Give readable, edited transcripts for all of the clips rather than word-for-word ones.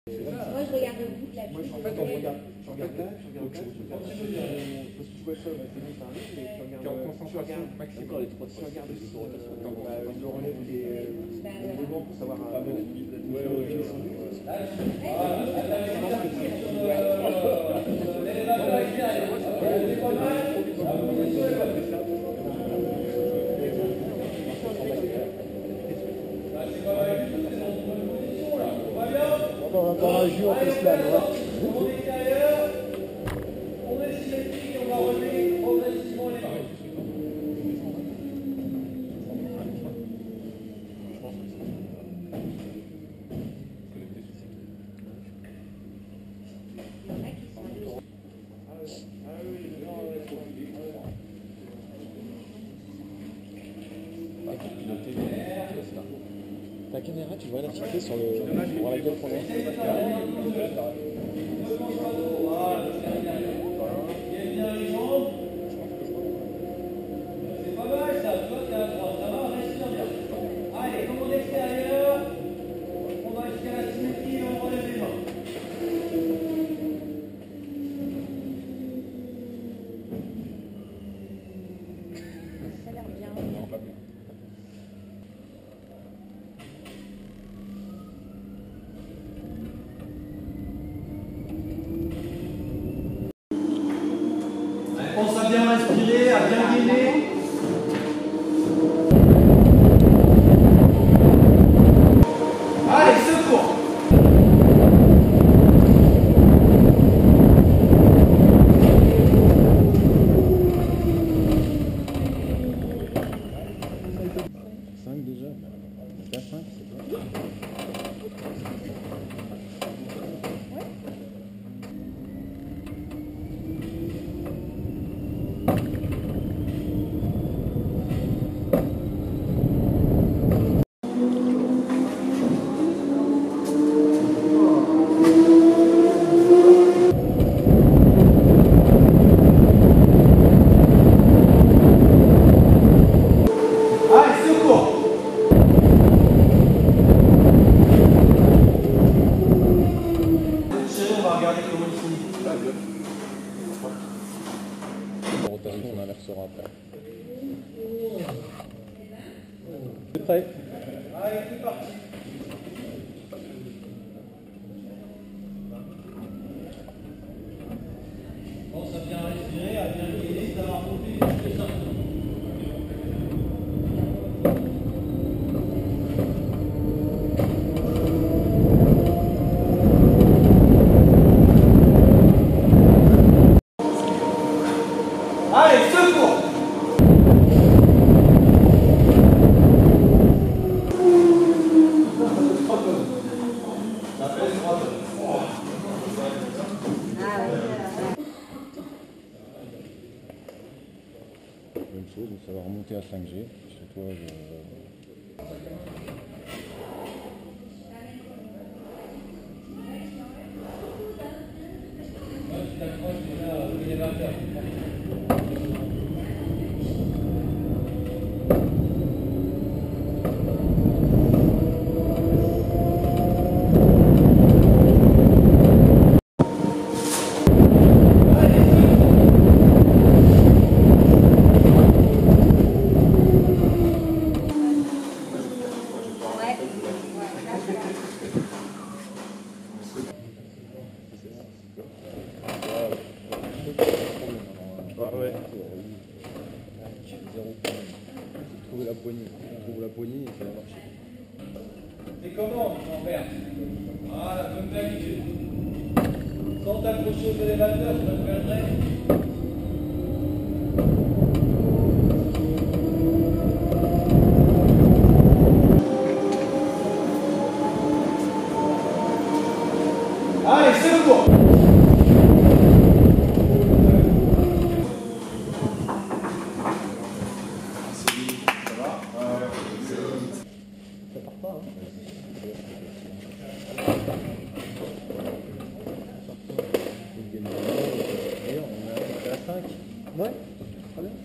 Moi, je regarde le bout de la Moi, en fait, je regarde là, je regarde là, je regarde là. Parce que tu vois ça, c'est bien, ça arrive, mais tu regardes. en concentration maximum. Encore les trois, tu regardes aussi le relais des bancs pour savoir. On va encore un jus en plus là, on est symétrique et on va relever progressivement les mains. La caméra, tu vois la fixer sur laquelle on est. C'est pas mal ça, tu vois, t'es à droite, ça va, respire bien. Allez, comme on est extérieur, on va jusqu'à la symétrie et on relève les mains. Ça a l'air bien. Non, pas bien. Pense à bien respirer, à bien gainer. Allez, secours. Déjà, on est à 5, c'est pas. Rotation, on inversera après. C'est prêt? Allez, c'est parti. Pense à bien respirer, à bien gainer, ça va remonter jusqu'à ça. Allez, secours. Même chose, ça va remonter à 5G. Chez toi, Ouais. zéro problème. Trouver la poignée. On trouve la poignée et ça va marcher. C'est comment, en vert? Voilà, comme d'habitude. Sans t'accrocher aux élévateurs, je te regarderai. Allez, secours. Ça part pas, hein. D'ailleurs, on est à 5. Ouais, très bien.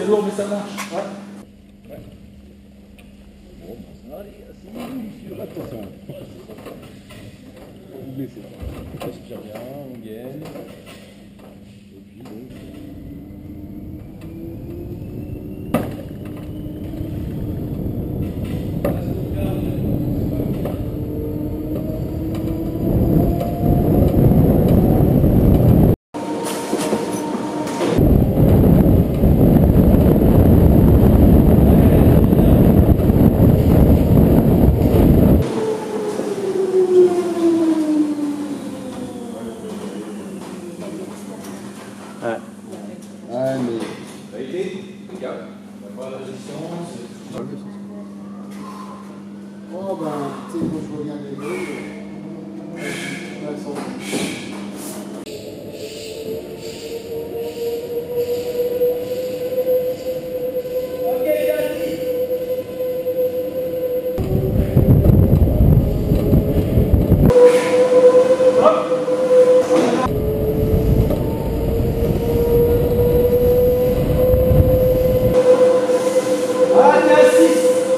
c'est lourd, mais ça marche. Attention. Vous blessez. Respire bien, on gaine. Et puis donc. Ah, mais. Oh ben, tu sais, quand je regarde les deux, elles sont... Ok, merci. Allez, assis.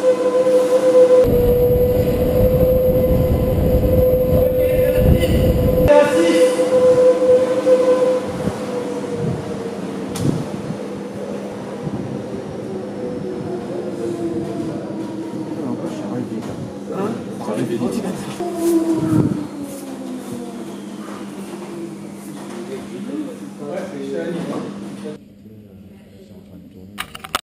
Ok, merci. Assis. Ouais, c'est